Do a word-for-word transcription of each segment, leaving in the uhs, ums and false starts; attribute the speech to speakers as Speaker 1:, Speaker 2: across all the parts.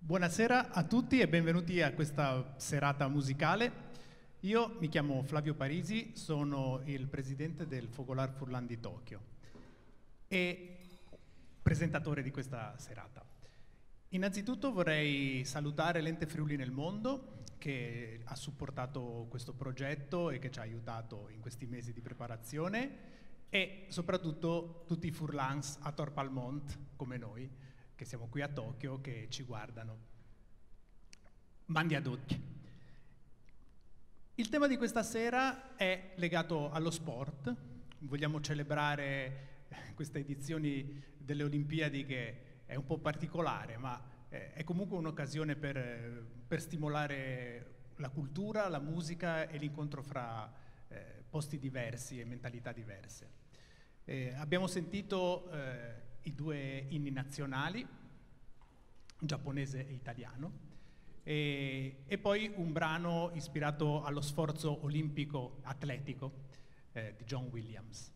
Speaker 1: Buonasera a tutti e benvenuti a questa serata musicale. Io mi chiamo Flavio Parisi, sono il presidente del Fogolar Furlan di Tokyo e presentatore di questa serata. Innanzitutto vorrei salutare l'Ente Friuli nel Mondo che ha supportato questo progetto e che ci ha aiutato in questi mesi di preparazione e soprattutto tutti i Furlans a Torpalmont come noi, che siamo qui a Tokyo, che ci guardano. Mandi ad occhi. Il tema di questa sera è legato allo sport. Vogliamo celebrare queste edizioni delle Olimpiadi che è un po' particolare, ma è comunque un'occasione per, per stimolare la cultura, la musica e l'incontro fra eh, posti diversi e mentalità diverse. Eh, abbiamo sentito eh, i due inni nazionali, giapponese e italiano, e, e poi un brano ispirato allo sforzo olimpico atletico eh, di John Williams.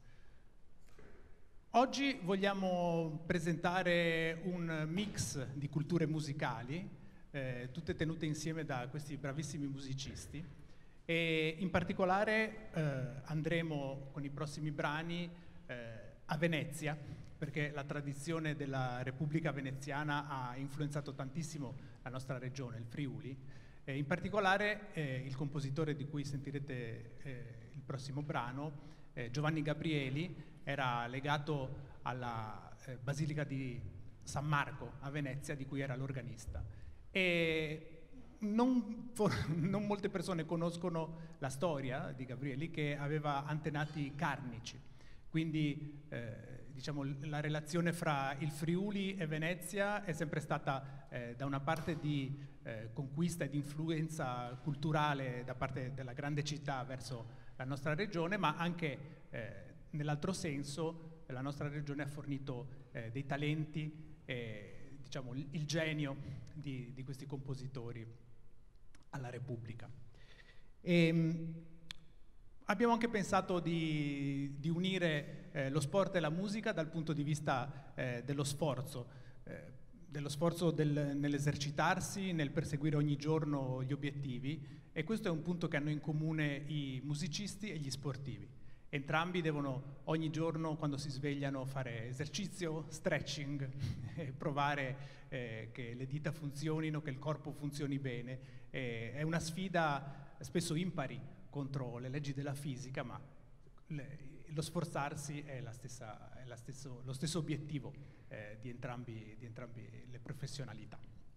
Speaker 1: Oggi vogliamo presentare un mix di culture musicali, eh, tutte tenute insieme da questi bravissimi musicisti, e in particolare eh, andremo con i prossimi brani eh, a Venezia, perché la tradizione della Repubblica Veneziana ha influenzato tantissimo la nostra regione, il Friuli, e in particolare eh, il compositore di cui sentirete eh, il prossimo brano, eh, Giovanni Gabrieli, era legato alla eh, Basilica di San Marco a Venezia, di cui era l'organista. E non, non molte persone conoscono la storia di Gabrieli, che aveva antenati carnici. Quindi eh, diciamo, la relazione fra il Friuli e Venezia è sempre stata eh, da una parte di eh, conquista e di influenza culturale da parte della grande città verso la nostra regione, ma anche eh, nell'altro senso la nostra regione ha fornito eh, dei talenti e diciamo, il, il genio di, di questi compositori alla Repubblica. E, abbiamo anche pensato di, di unire eh, lo sport e la musica dal punto di vista eh, dello sforzo, eh, dello sforzo del, nell'esercitarsi, nel perseguire ogni giorno gli obiettivi, e questo è un punto che hanno in comune i musicisti e gli sportivi. Entrambi devono ogni giorno, quando si svegliano, fare esercizio, stretching, e provare eh, che le dita funzionino, che il corpo funzioni bene. Eh, è una sfida spesso impari contro le leggi della fisica, ma le, lo sforzarsi è, la stessa, è la stesso, lo stesso obiettivo eh, di, entrambi, di entrambi le professionalità.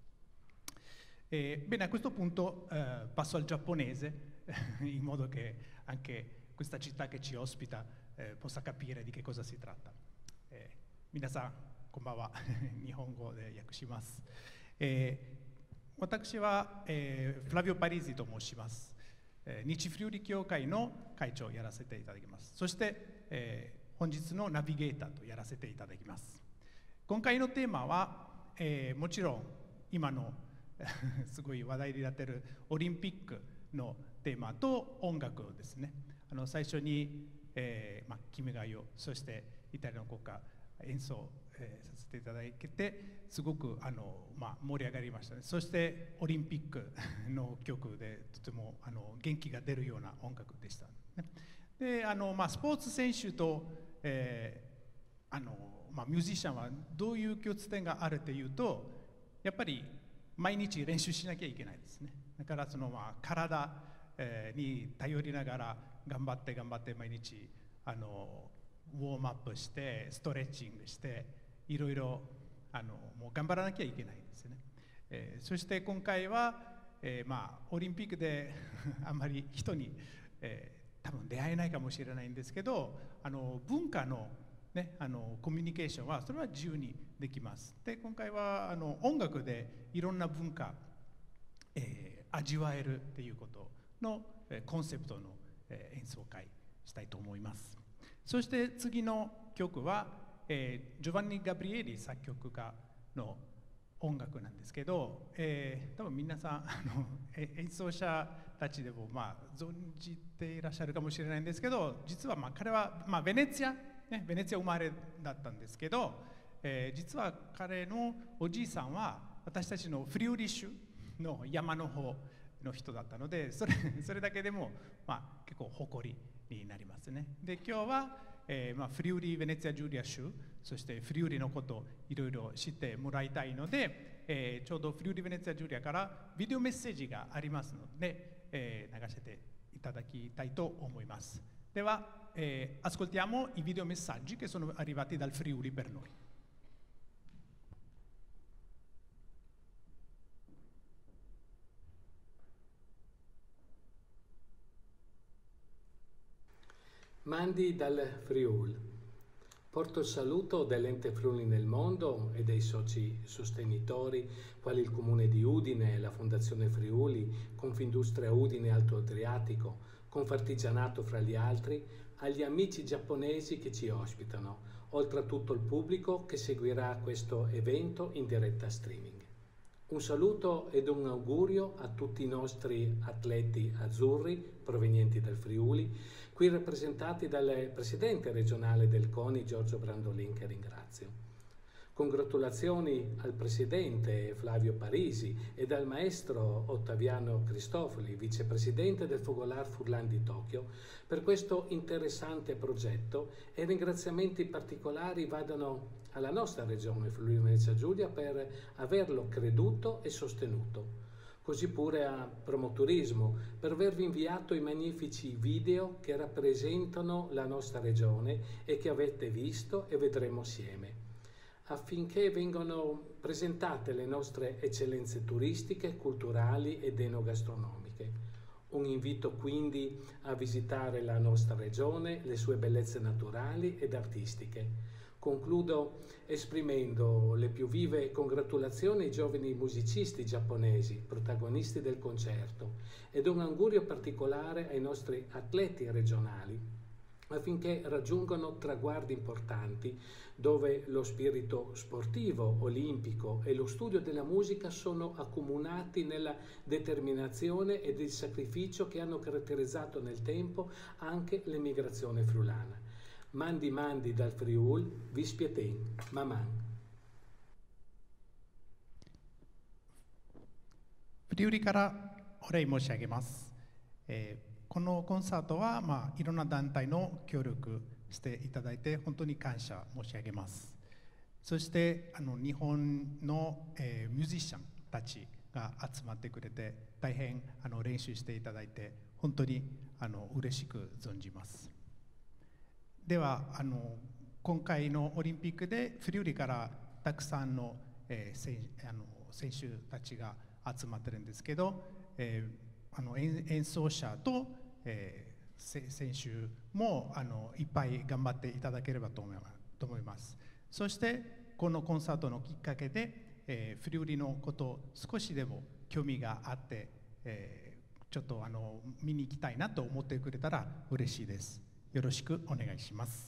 Speaker 1: E, bene, a questo punto eh, passo al giapponese, in modo che anche questa città che ci ospita eh, possa capire di che cosa si tratta. Eh, Minasan, konbanwa, Nihongo de yakushimasu. Watakushi wa Flavio Parisi to moshimasu. 日フリューリ協会の会長をやらせていただきます。そして、えー、本日のナビゲーターとやらせていただきます。今回のテーマは、えー、もちろん今のすごい話題になっているオリンピックのテーマと音楽ですね。あの最初に、えーまあ、君が代、そしてイタリアの国歌演奏、えー、させていただいて、すごくあの、まあ、盛り上がりましたね。そしてオリンピックの曲でとてもあの元気が出るような音楽でした、ね。であの、まあ、スポーツ選手と、えーあのまあ、ミュージシャンはどういう共通点があるというと、やっぱり毎日練習しなきゃいけないですね。だからその、まあ、体、えー、に頼りながら頑張って頑張って毎日あのウォームアップしてストレッチングしていろいろあのもう頑張らなきゃいけないですね。えー、そして今回は、えー、まあオリンピックであんまり人に、えー、多分出会えないかもしれないんですけど、あの文化のね、あのコミュニケーションはそれは自由にできます。で今回はあの音楽でいろんな文化、えー、味わえるっていうことの、えー、コンセプトの、えー、演奏会したいと思います。そして次の曲は、えー、ジョバンニ・ガブリエリ作曲家の音楽なんですけど、えー、多分皆さんあの演奏者たちでも、まあ、存じていらっしゃるかもしれないんですけど、実は、まあ、彼は、まあ、ベネツィア、ね、ベネツィア生まれだったんですけど、えー、実は彼のおじいさんは私たちのフリウリ州の山の方の人だったので、それ、それだけでも、まあ、結構誇りになりますね。で、今日は、えーまあ、フリウリ・ベネツィア・ジュリア州、そしてフリウリのことをいろいろ知ってもらいたいので、えー、ちょうどフリウリ・ベネツィア・ジュリアからビデオメッセージがありますので、eh,流せていただきたいと思います。では、eh, ascoltiamo i videomessaggi che sono arrivati dal Friuli per noi.
Speaker 2: Mandi dal Friuli. Porto il saluto dell'Ente Friuli nel mondo e dei soci sostenitori, quali il Comune di Udine, la Fondazione Friuli, Confindustria Udine Alto Adriatico, Confartigianato fra gli altri, agli amici giapponesi che ci ospitano, oltre a tutto il pubblico che seguirà questo evento in diretta streaming. Un saluto ed un augurio a tutti i nostri atleti azzurri provenienti dal Friuli, qui rappresentati dal presidente regionale del CONI Giorgio Brandolin, che ringrazio. Congratulazioni al presidente Flavio Parisi e al maestro Ottaviano Cristofoli, vicepresidente del Fogolar Furlan di Tokyo, per questo interessante progetto, e ringraziamenti particolari vadano alla nostra regione Friuli Venezia Giulia per averlo creduto e sostenuto. Così pure a Promoturismo per avervi inviato i magnifici video che rappresentano la nostra regione e che avete visto e vedremo assieme, affinché vengano presentate le nostre eccellenze turistiche, culturali ed enogastronomiche. Un invito quindi a visitare la nostra regione, le sue bellezze naturali ed artistiche. Concludo esprimendo le più vive congratulazioni ai giovani musicisti giapponesi, protagonisti del concerto, ed un augurio particolare ai nostri atleti regionali, affinché raggiungano traguardi importanti dove lo spirito sportivo, olimpico e lo studio della musica sono accomunati nella determinazione ed il sacrificio che hanno caratterizzato nel tempo anche l'emigrazione friulana. Mandi mandi dal Friul, Vispieten, Maman.
Speaker 1: フリウリからお礼申し上げます。えーこのコンサートは、まあ、いろんな団体の協力していただいて本当に感謝申し上げます。そしてあの日本の、えー、ミュージシャンたちが集まってくれて大変あの練習していただいて本当にあの嬉しく存じます。ではあの今回のオリンピックでフリウリからたくさんの、えー、選あの選手たちが集まってるんですけど、えー、あの 演, 演奏者と、えー、選手もあのいっぱい頑張っていただければと思います。と思います。そしてこのコンサートのきっかけで、えー、フリウリのこと少しでも興味があって、えー、ちょっとあの見に行きたいなと思ってくれたら嬉しいです。よろしくお願いします。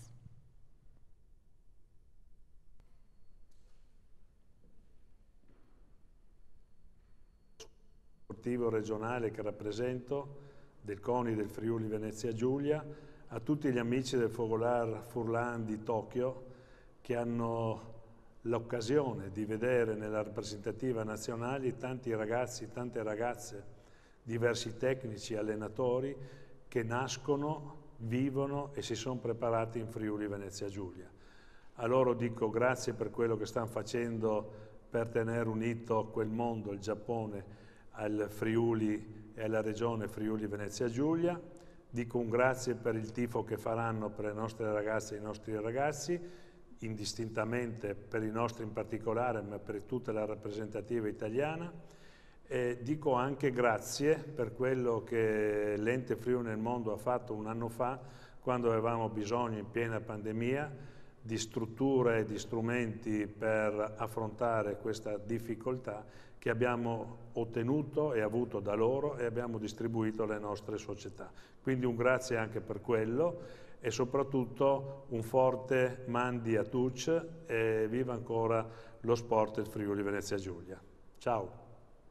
Speaker 3: Sportivo regionale che rappresento del CONI del Friuli Venezia Giulia, a tutti gli amici del Fogolar Furlan di Tokyo che hanno l'occasione di vedere nella rappresentativa nazionale tanti ragazzi, tante ragazze, diversi tecnici, allenatori che nascono, vivono e si sono preparati in Friuli Venezia Giulia. A loro dico grazie per quello che stanno facendo per tenere unito quel mondo, il Giappone, al Friuli e alla regione Friuli Venezia Giulia. Dico un grazie per il tifo che faranno per le nostre ragazze e i nostri ragazzi, indistintamente per i nostri in particolare, ma per tutta la rappresentativa italiana. E dico anche grazie per quello che l'Ente Friuli nel mondo ha fatto un anno fa, quando avevamo bisogno in piena pandemia di strutture e di strumenti per affrontare questa difficoltà che abbiamo ottenuto e avuto da loro e abbiamo distribuito alle nostre società. Quindi un grazie anche per quello e soprattutto un forte mandi a tutti e viva ancora lo sport del Friuli Venezia Giulia. Ciao!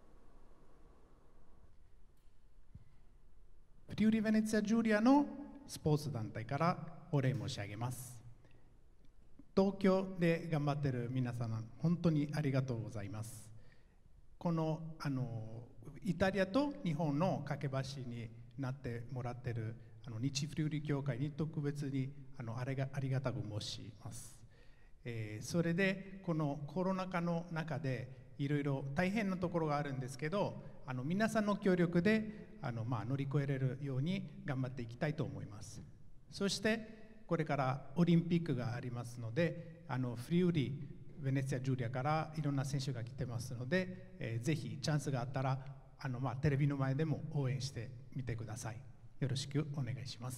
Speaker 1: フリウリ・ベネツィア・ジュリアのスポーツ団体からお礼申し上げます。東京で頑張っている皆様、本当にありがとうございます。 このあのイタリアと日本の架け橋になってもらっているあの日フリウリ協会に特別にあのあれがありがたく申します。えー、それでこのコロナ禍の中でいろいろ大変なところがあるんですけど、あの皆さんの協力であの、まあ、乗り越えれるように頑張っていきたいと思います。そしてこれからオリンピックがありますので、あのフリウリベネツィア・ジュリアからいろんな選手が来てますので、えー、ぜひチャンスがあったらあの、まあ、テレビの前でも応援してみてください。よろしくお願いします。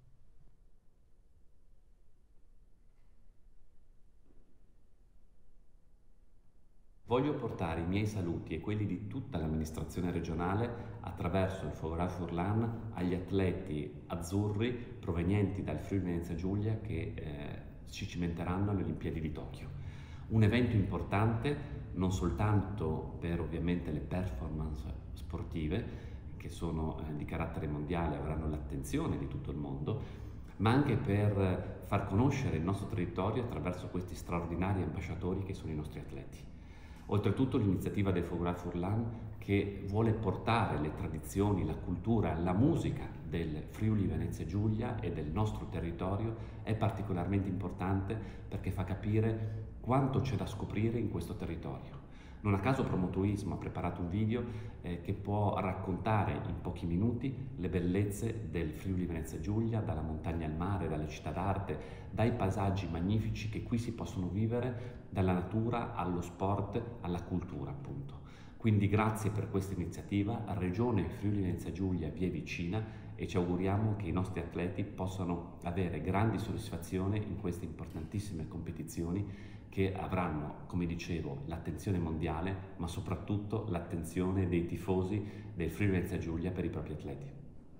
Speaker 4: Voglio portare i miei saluti e quelli di tutta l'amministrazione regionale attraverso il Focolare Furlan agli atleti azzurri provenienti dal Friuli Venezia Giulia che eh, si cimenteranno alle Olimpiadi di Tokyo. Un evento importante non soltanto per ovviamente le performance sportive che sono eh, di carattere mondiale, avranno l'attenzione di tutto il mondo, ma anche per far conoscere il nostro territorio attraverso questi straordinari ambasciatori che sono i nostri atleti. Oltretutto l'iniziativa del Focolare Furlan che vuole portare le tradizioni, la cultura, la musica del Friuli Venezia Giulia e del nostro territorio è particolarmente importante perché fa capire quanto c'è da scoprire in questo territorio. Non a caso Promoturismo ha preparato un video eh, che può raccontare in pochi minuti le bellezze del Friuli Venezia Giulia, dalla montagna al mare, dalle città d'arte, dai paesaggi magnifici che qui si possono vivere, dalla natura allo sport, alla cultura appunto. Quindi grazie per questa iniziativa, Regione Friuli Venezia Giulia vi è vicina e ci auguriamo che i nostri atleti possano avere grandi soddisfazioni in queste importantissime competizioni che avranno, come dicevo, l'attenzione mondiale, ma soprattutto l'attenzione dei tifosi del Friuli Venezia Giulia per i propri atleti.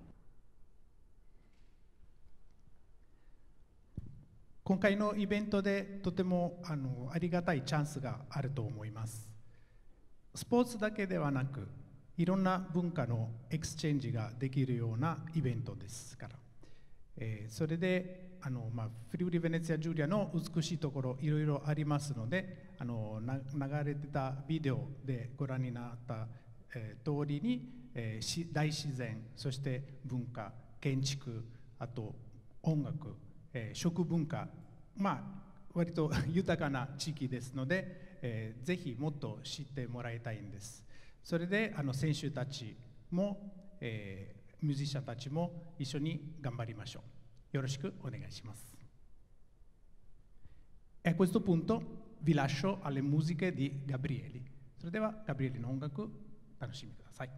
Speaker 1: 今回のイベントでとてもあのありがたいチャンスがあると思います。スポーツだけではなく、いろんな文化のエクスチェンジができるようなイベントですから、えー、それであの、まあ、フリウリ・ベネツィア・ジュリアの美しいところいろいろありますので、あのな流れてたビデオでご覧になった、えー、通りに、えー、大自然、そして文化、建築、あと音楽、えー、食文化、まあ割と豊かな地域ですので、えー、ぜひもっと知ってもらいたいんです。それであの選手たちも、えー、ミュージシャンたちも一緒に頑張りましょう。よろしくお願いします。E a questo punto vi lascio alle musiche di Gabrieli. それではガブリエリの音楽楽しみください。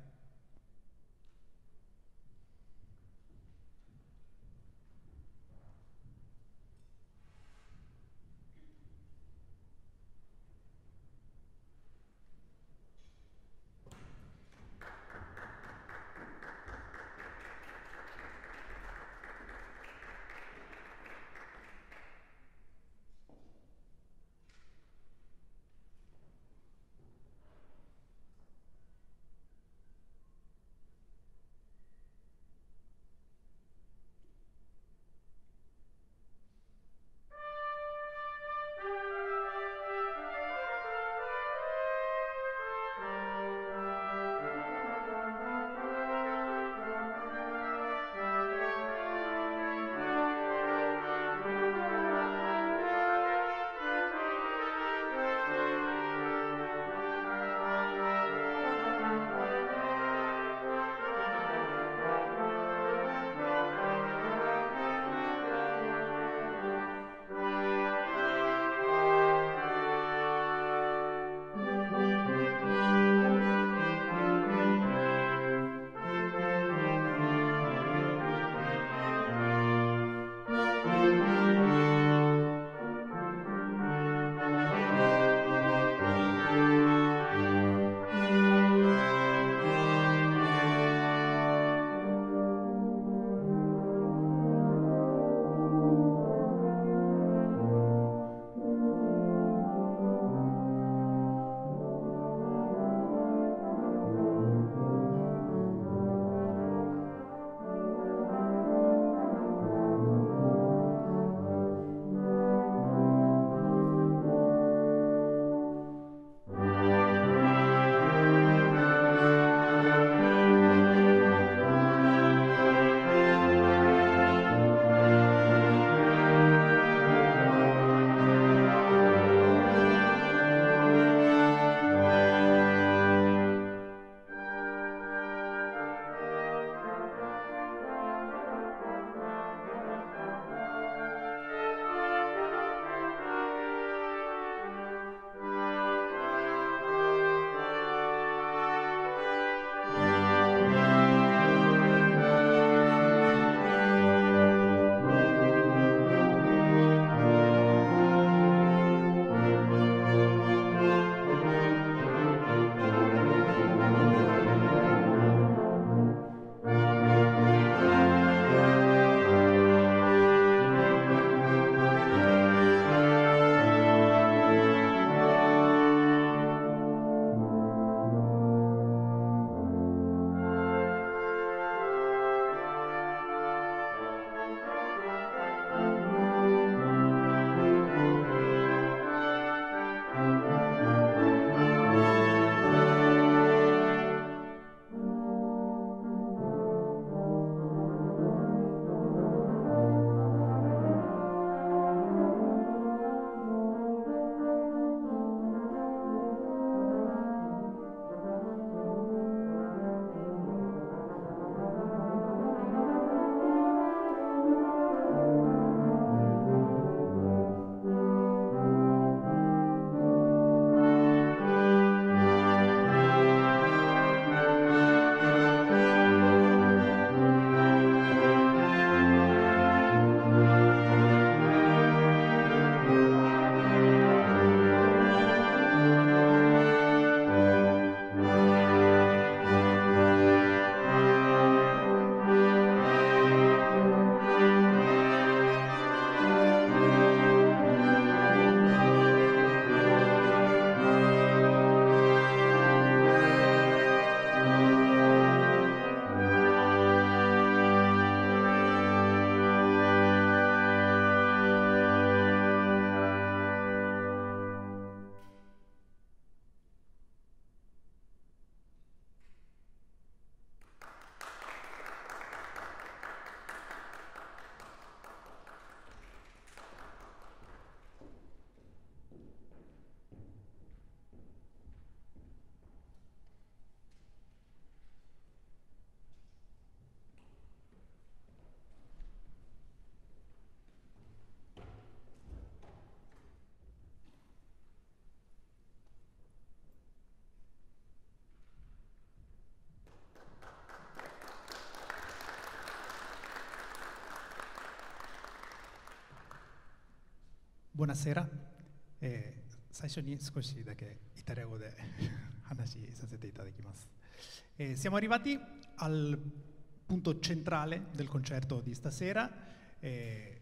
Speaker 1: Buonasera. えー、最初に少しだけイタリア語で話させていただきます。Eh, siamo arrivati al punto centrale del concerto di stasera, eh,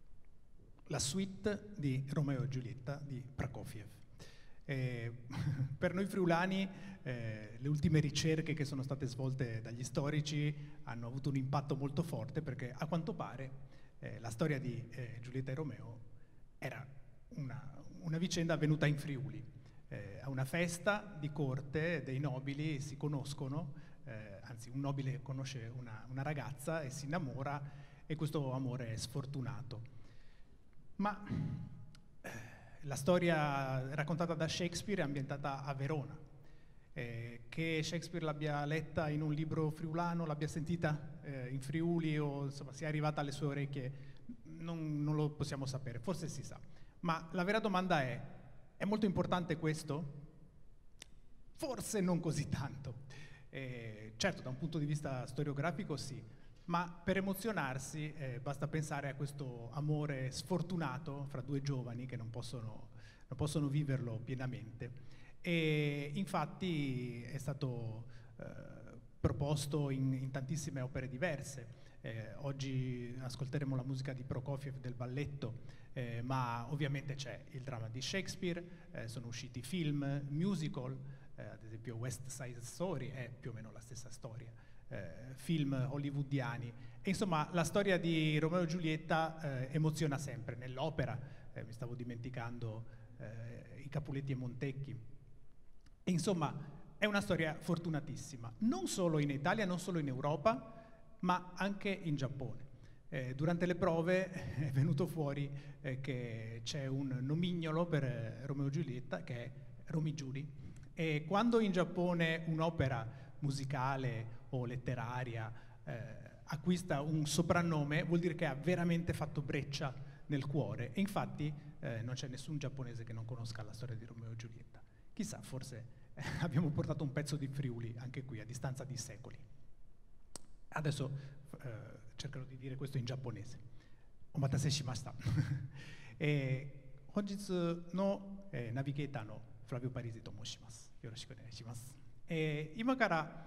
Speaker 1: la suite di Romeo e Giulietta di Prokofiev. Eh, per noi friulani eh, le ultime ricerche che sono state svolte dagli storici hanno avuto un impatto molto forte, perché a quanto pare eh, la storia di eh, Giulietta e Romeo era una, una vicenda avvenuta in Friuli. Eh, a una festa di corte dei nobili si conoscono, eh, anzi un nobile conosce una, una ragazza e si innamora, e questo amore è sfortunato. Ma eh, la storia raccontata da Shakespeare è ambientata a Verona. Eh, che Shakespeare l'abbia letta in un libro friulano, l'abbia sentita eh, in Friuli, o insomma sia arrivata alle sue orecchie, non, non lo possiamo sapere, forse si sa. Ma la vera domanda è: è molto importante questo? Forse non così tanto. Eh, certo, da un punto di vista storiografico sì, ma per emozionarsi eh, basta pensare a questo amore sfortunato fra due giovani che non possono, non possono viverlo pienamente. E infatti è stato eh, proposto in, in tantissime opere diverse. Eh, oggi ascolteremo la musica di Prokofiev del balletto, eh, ma ovviamente c'è il dramma di Shakespeare, eh, sono usciti film, musical, eh, ad esempio West Side Story è più o meno la stessa storia, eh, film hollywoodiani. E insomma la storia di Romeo e Giulietta eh, emoziona sempre. Nell'opera, eh, mi stavo dimenticando, eh, i Capuletti e Montecchi. E insomma è una storia fortunatissima, non solo in Italia, non solo in Europa, ma anche in Giappone. Eh, durante le prove è venuto fuori eh, che c'è un nomignolo per eh, Romeo e Giulietta, che è Romy Julie, e quando in Giappone un'opera musicale o letteraria eh, acquista un soprannome, vuol dire che ha veramente fatto breccia nel cuore, e infatti eh, non c'è nessun giapponese che non conosca la storia di Romeo e Giulietta. Chissà, forse eh, abbiamo portato un pezzo di Friuli anche qui a distanza di secoli. Adesso eh, cercherò di dire questo in giapponese. Omatase shimashita. eh, Honjitsu no eh, navigator no Flavio Parisi to moshimasu. Yoroshiku onegaishimasu. Eh, Ima kara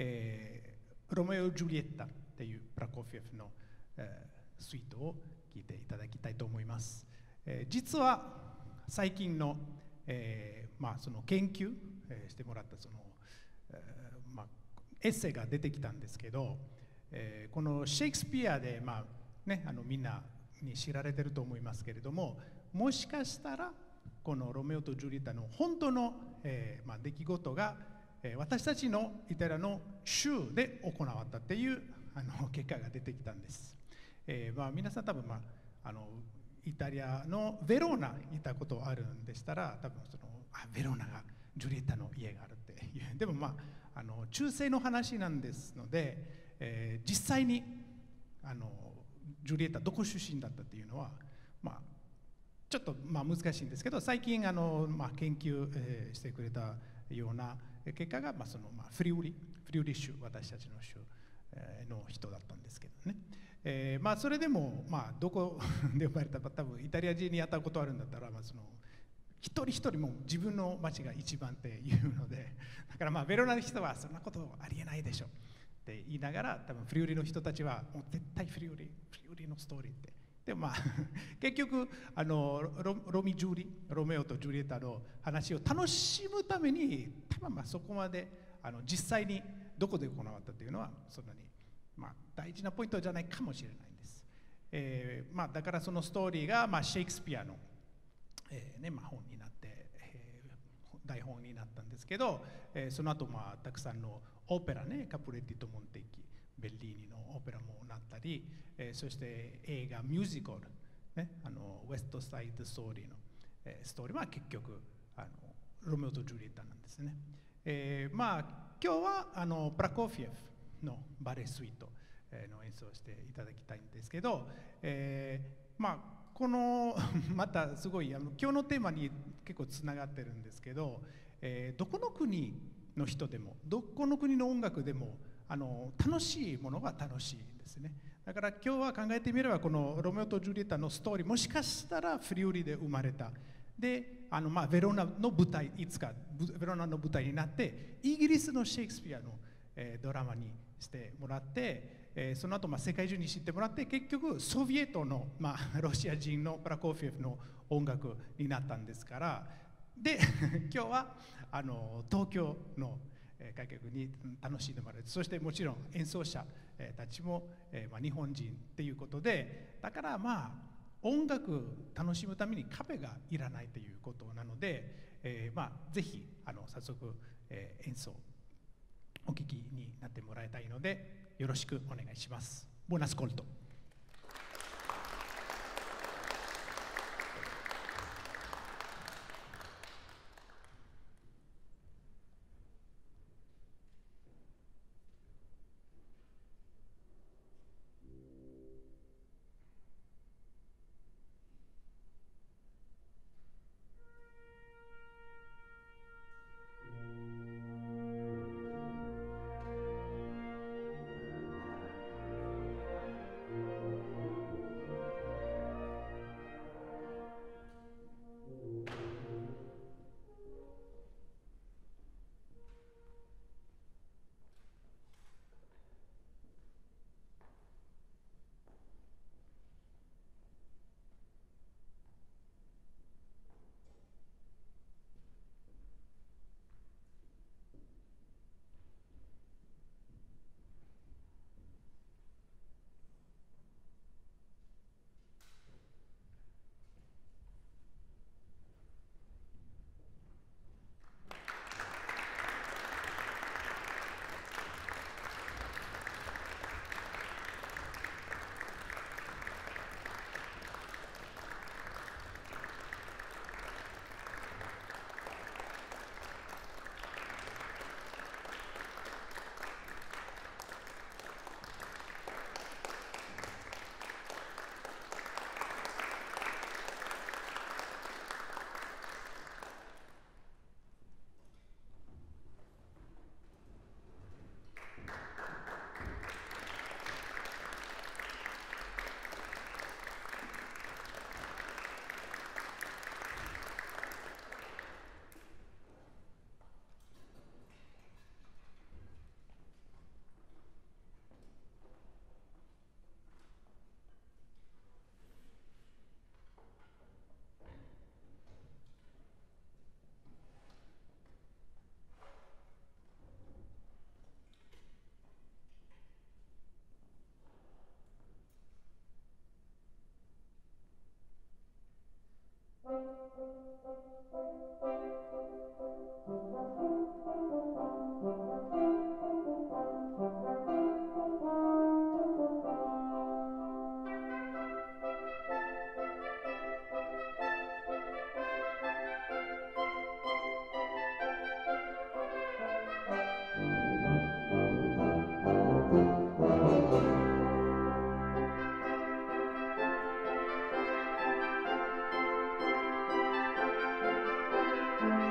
Speaker 1: eh, Romeo e Giulietta っていうプラコフィエフの、えー、スイートを聴いていただきたいと思います。えー、実は最近の、えーまあ、その研究、えー、してもらったその、えーまあ、エッセイが出てきたんですけど、えー、このシェイクスピアで、まあね、あのみんなに知られてると思いますけれども、もしかしたらこのロメオとジュリエッタの本当の、えーまあ、出来事が、えー、私たちのイタリアの州で行わったっていうあの結果が出てきたんです。えーまあ、皆さん多分、まあ、あのイタリアのベローナにいたことあるんでしたら、多分そのあベローナがジュリエッタの家があるっていう、でもまああの中世の話なんですので、えー、実際にあのジュリエッタどこ出身だったっていうのは、まあ、ちょっとまあ難しいんですけど、最近あの、まあ、研究、えー、してくれたような結果が、まあそのまあ、フリウリフリウリ州、私たちの州の人だったんですけどね。えーまあ、それでも、まあ、どこで生まれたか、多分イタリア人にやったことあるんだったら、まあ、その一人一人も自分の町が一番って言うので、だからまあベロナの人はそんなことありえないでしょって言いながら、多分フリウリの人たちはもう絶対フリウリフリウリのストーリーって。でもまあ結局あの ロ, ロミジュリロメオとジュリエッタの話を楽しむために、多分まあそこまであの実際にどこで行わったというのはそんなに、まあ、大事なポイントじゃないかもしれないんです。えーまあ、だからそのストーリーが、まあ、シェイクスピアの、えーねまあ、本になって、えー、台本になったんですけど、えー、その後、まあたくさんのオペラね、カプレッティとモンテッキ、ベッリーニのオペラもなったり、えー、そして映画ミュージカル、ね、あのウエストサイドストーリーの、えー、ストーリーは結局あのロメオとジュリエッタなんですね。えー、まあ今日はあのプラコフィエフのバレエスイートの演奏をしていただきたいんですけど、えー、まあこのまたすごいあの今日のテーマに結構つながってるんですけど、えー、どこの国の人でもどこの国の音楽でもあの楽しいものは楽しいんですね。 だから今日は考えてみればこのロメオとジュリエットのストーリーもしかしたらフリウリで生まれた。で、あのまあベロナの舞台いつかベロナの舞台になってイギリスのシェイクスピアの、えー、ドラマにしてもらって、えー、その後まあ世界中に知ってもらって結局ソビエトのまあロシア人のプラコフィエフの音楽になったんですから。で今日はあの東京の観客に楽しんでもらえる、そしてもちろん演奏者たちも、えーまあ、日本人っていうことで、だからまあ音楽楽しむためにカフェがいらないということなので、えーまあ、ぜひあの早速、えー、演奏お聴きになってもらいたいのでよろしくお願いします。Buon ascolto.
Speaker 5: Thank you.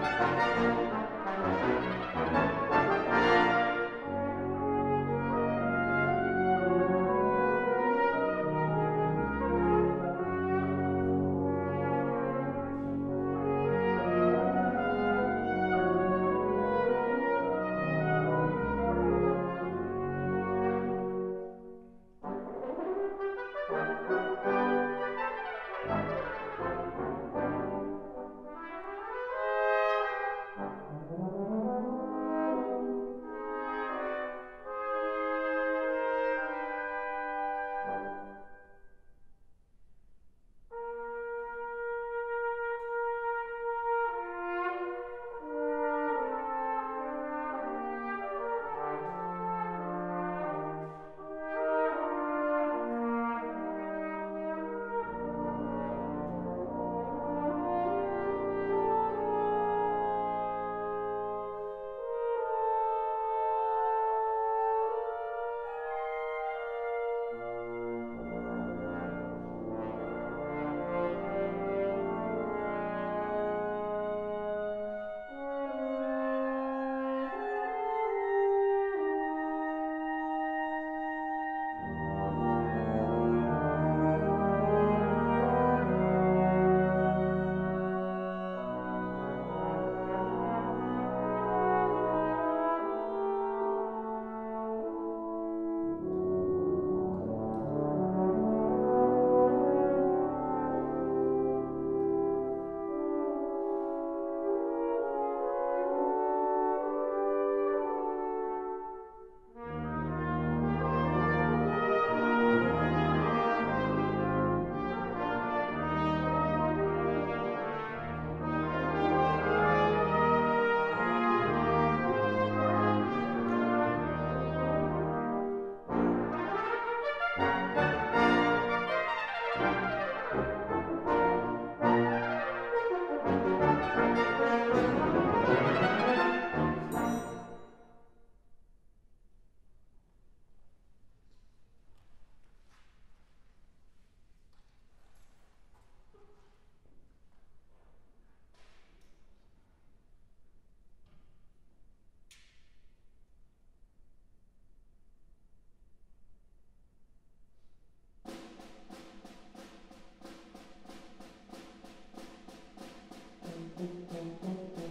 Speaker 2: Thank you.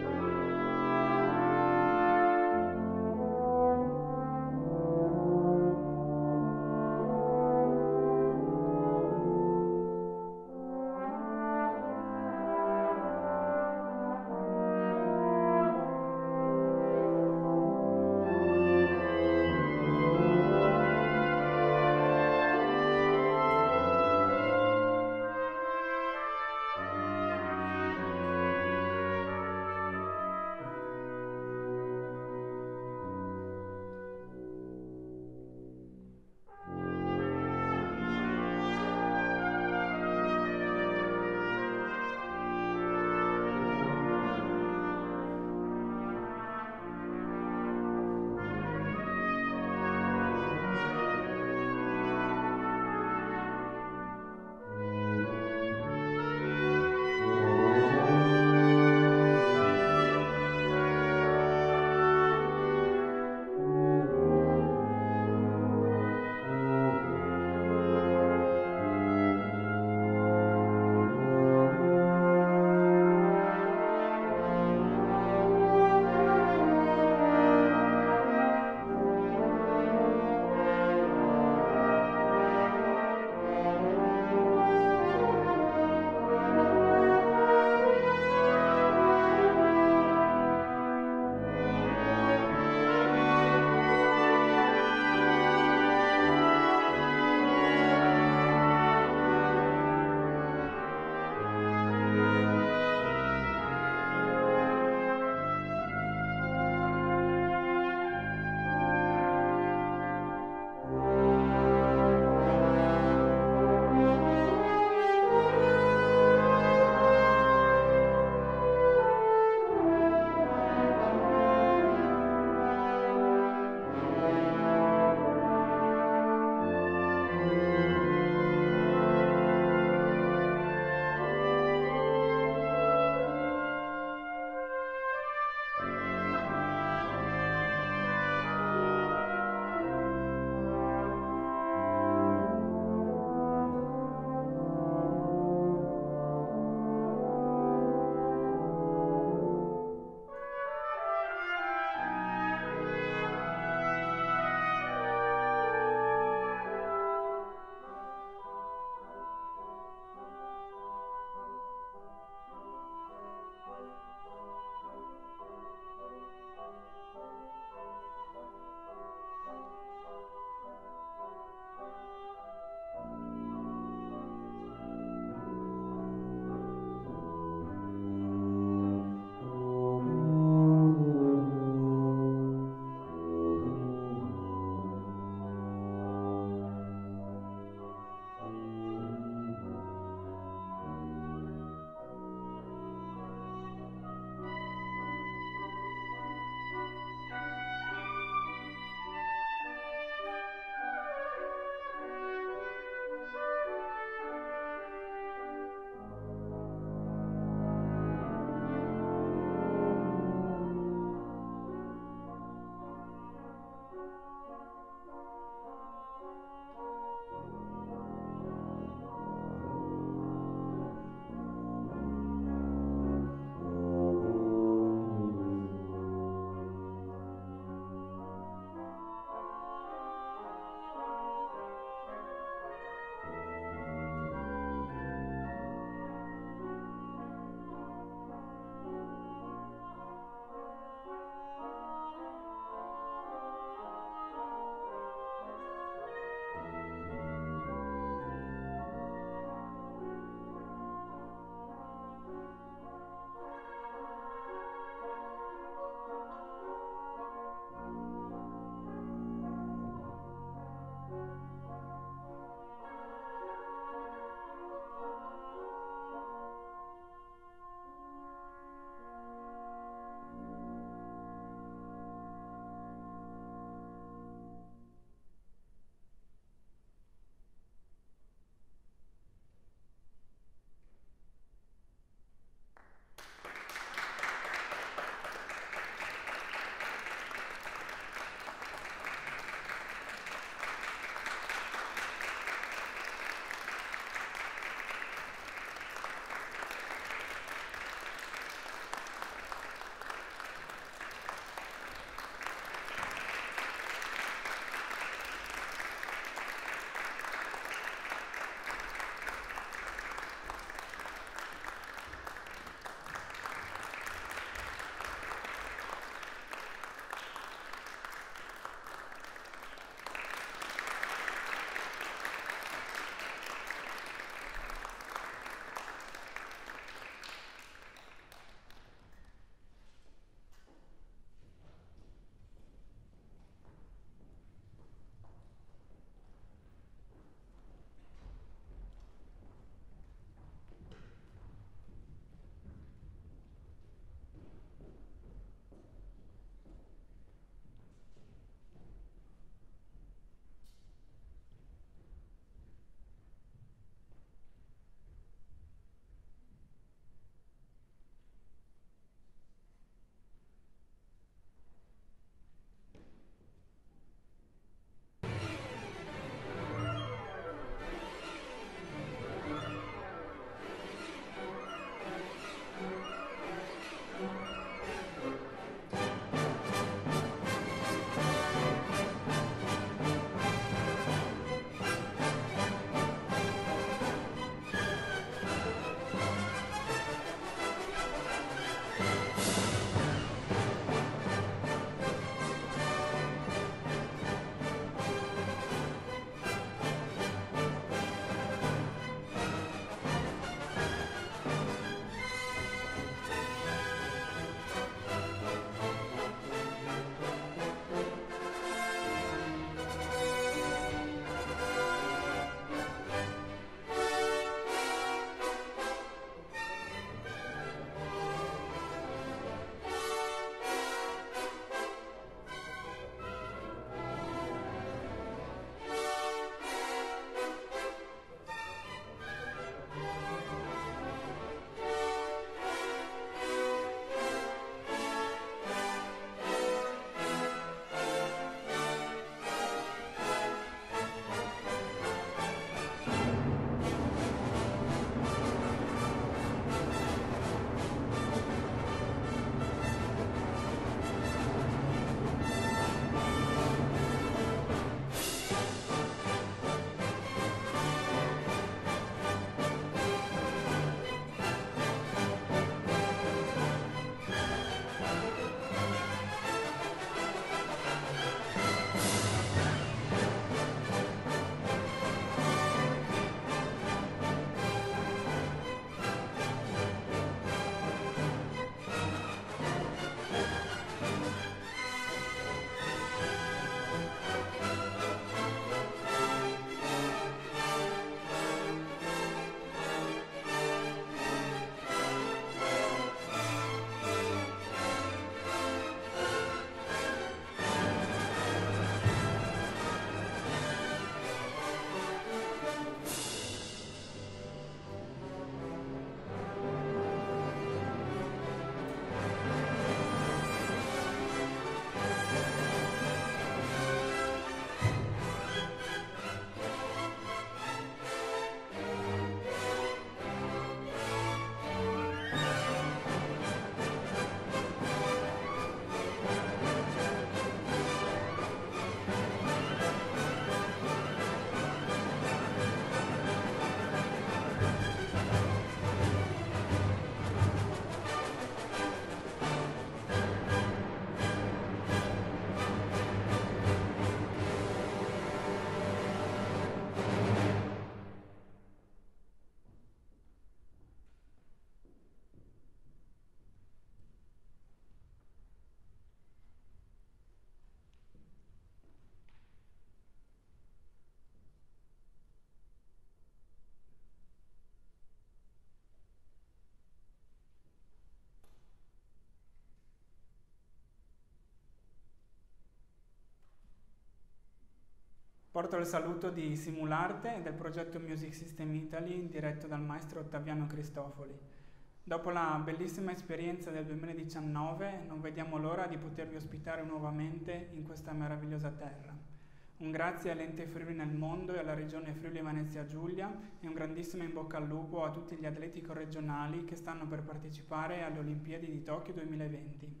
Speaker 5: Porto il saluto di Simularte e del progetto Music System Italy diretto dal maestro Ottaviano Cristofoli. Dopo la bellissima esperienza del duemiladiciannove non vediamo l'ora di potervi ospitare nuovamente in questa meravigliosa terra. Un grazie all'Ente Friuli nel Mondo e alla Regione Friuli Venezia Giulia e un grandissimo in bocca al lupo a tutti gli atleti corregionali che stanno per partecipare alle Olimpiadi di Tokyo duemilaventi.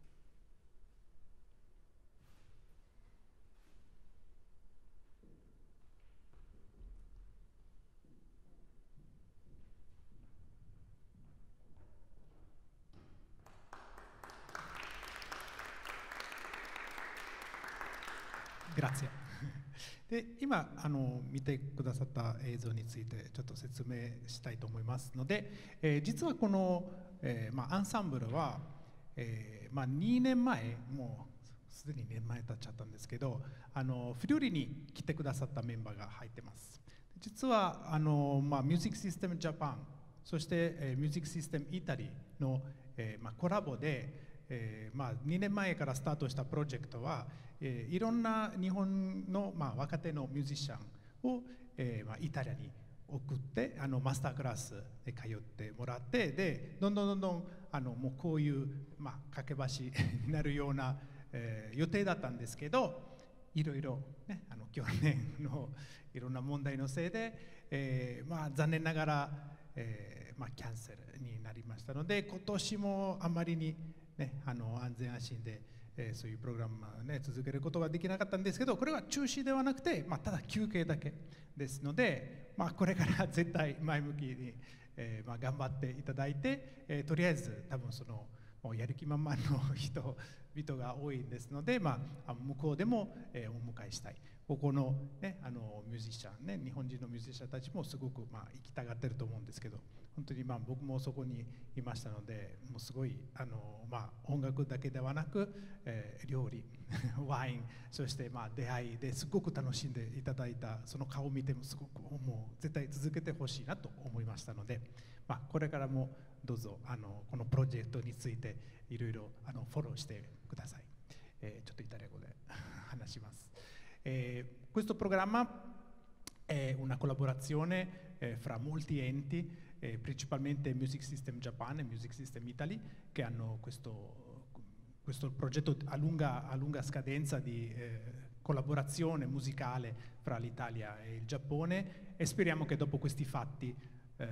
Speaker 1: Grazie. で、今あの見てくださった映像についてちょっと説明したいと思いますので、えー、実はこの、えーまあ、アンサンブルは、えーまあ、にねんまえ、もうすでににねんまえ経っちゃったんですけど、あのフリューリに来てくださったメンバーが入ってます。実はあの、まあ、ミュージックシステムジャパン、そして、えー、ミュージックシステムイタリーの、えーまあ、コラボで、えーまあ、にねんまえからスタートしたプロジェクトは、えー、いろんな日本の、まあ、若手のミュージシャンを、えーまあ、イタリアに送ってあのマスタークラスで通ってもらって、でどんどんどんどんあのもうこういう、まあ、架け橋になるような、えー、予定だったんですけど、いろいろ、ね、あの去年のいろんな問題のせいで、えーまあ、残念ながら、えーまあ、キャンセルになりましたので、今年もあまりに、ね、あの安全安心で、えー、そういうプログラムを、ね、続けることができなかったんですけど、これは中止ではなくて、まあ、ただ休憩だけですので、まあ、これから絶対前向きに、えーまあ、頑張っていただいて、えー、とりあえず多分そのもうやる気満々の人々が多いんですので、まあ、向こうでも、えー、お迎えしたい。ここの、ね、あのミュージシャン、ね、日本人のミュージシャンたちもすごく、まあ、行きたがってると思うんですけど、本当に、まあ、僕もそこにいましたので、もうすごいあの、まあ、音楽だけではなく、えー、料理ワイン、そして、まあ、出会いですごく楽しんでいただいたその顔を見てもすごくもう絶対続けてほしいなと思いましたので、まあ、これからもどうぞあのこのプロジェクトについていろいろあのフォローしてください。えー、ちょっとイタリア語で話します。Eh, questo programma è una collaborazione eh, fra molti enti, eh, principalmente Music System Japan e Music System Italy, che hanno questo, questo progetto a lunga, a lunga scadenza di eh, collaborazione musicale fra l'Italia e il Giappone, e speriamo che dopo questi fatti eh,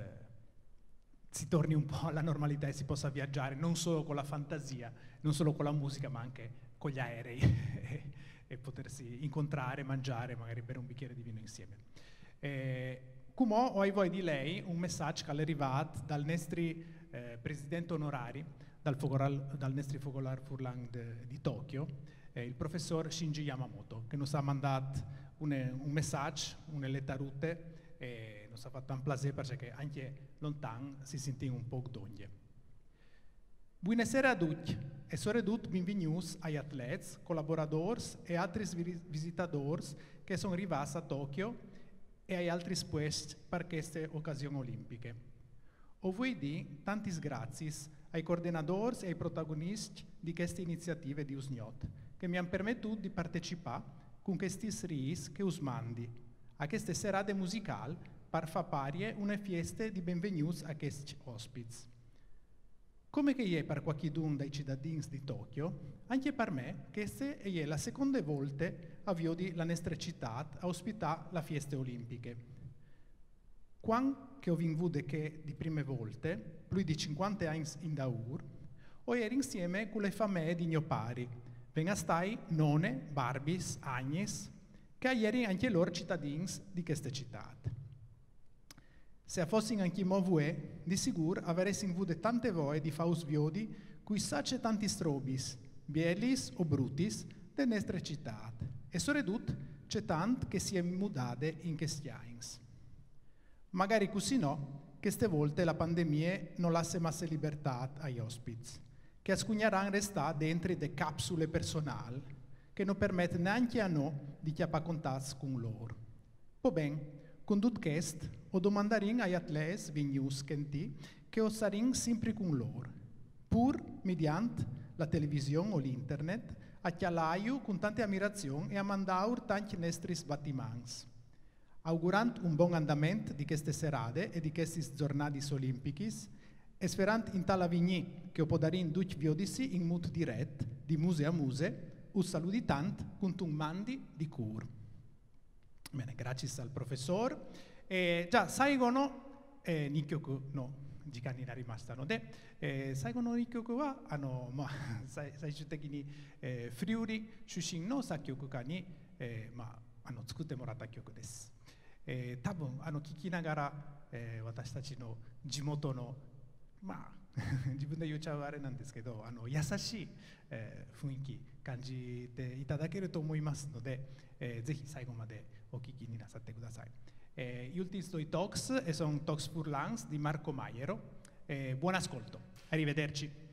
Speaker 1: si torni un po' alla normalità e si possa viaggiare non solo con la fantasia, non solo con la musica, ma anche con gli aerei e potersi incontrare, mangiare, magari bere un bicchiere di vino insieme. Eh, Kumò, ho ai voi di lei un messaggio che è arrivato dal nostro eh, presidente onorari, dal, Fogoral, dal nostro Fogolar Furlan de, di Tokyo, eh, il professor Shinji Yamamoto, che ci ha mandato un, un messaggio, una letterute, e ci ha fatto un piacere perché anche lontano si sentiva un po' d'ogni. Buonasera a tutti e soprattutto benvenuti agli atleti, collaboratori e altri visitatori che sono arrivati a Tokyo e agli altri posti per queste occasioni olimpiche. Ho vuoi dire tanti grazie ai coordinatori e ai protagonisti di queste iniziative di Usgnot che mi hanno permesso di partecipare con questi ris che usmandi a queste serate musicali per far pari una festa di benvenuti a questi ospiti. Come che è per qualcuno dei cittadini di Tokyo, anche per me, questa è la seconda volta avvio di la nostra città a ospitare le feste olimpiche. Quando che ho venuto che di prime volte, più di cinquanta anni in daur, ho ero insieme con le famiglie di mio pari, vengastai nonne, barbis, agnes, che ieri anche loro cittadini di questa città. Se fossimo anche voi, di sicuro avreste avuto tante voci di fare sviodi cui sace tanti strobis, bielis o brutis, delle nostre città. E soprattutto c'è tanto che si è mudate in questi anni. Magari così no, queste volte la pandemia non lascia massa libertà agli ospiti, che ascugneranno restare dentro le capsule personali, che non permettono neanche a noi di chiappare contatti con loro. Poi bene, con tutto questo, ho domandato agli atleti venuti che o saranno sempre con loro, pur mediante la televisione o l'internet, a chialaiu con tante ammirazioni e a mandaur tanti nostri sbattiments. Augurant un buon andamento di queste serate e di questi giornati olimpici, e sperant in tala vigni che podarin duc viodissi in mut dirett, di muse a muse, us saluditant con un mandi di cur. Bene, grazie al professor. E già, saigono, eh, Nikyoku, no, Jikani na rimasta no de, eh, saigono Nikyoku wa, ano, ma, saishutekki ni, eh, Friuli, Shushin no sakkyoku ka ni, eh, ma, ano, tsukutte moratta kyoku desu. えー、多分あの聞きながら、えー、私たちの地元のまあ自分で言っちゃうあれなんですけどあの優しい、えー、雰囲気感じていただけると思いますので、えー、ぜひ最後までお聞きになさってください。Eh, gli ultimi due talks sono Talks Furlans di Marco Maiero. Eh, buon ascolto, arrivederci.